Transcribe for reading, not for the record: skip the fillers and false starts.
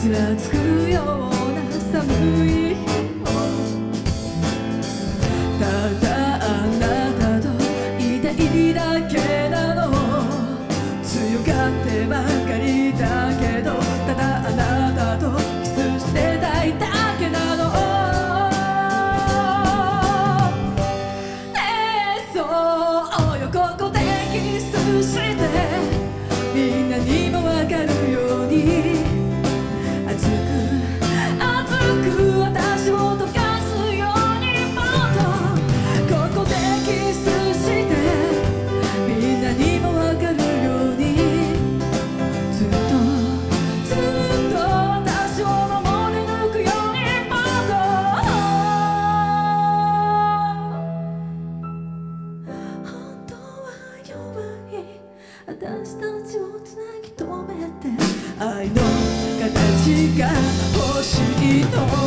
ちらつくような寒い日もただあなたといたいだけなの強がってばかりだけどただあなたとキスしてたいだけなのねえそうよここでキスしてみんなにもわかるように熱く私を溶かすようにもっとここでキスしてみんなにもわかるようにずっと私を守り抜くようにもっと本当は弱い私たちをつなぎ止めて愛の形が欲しいの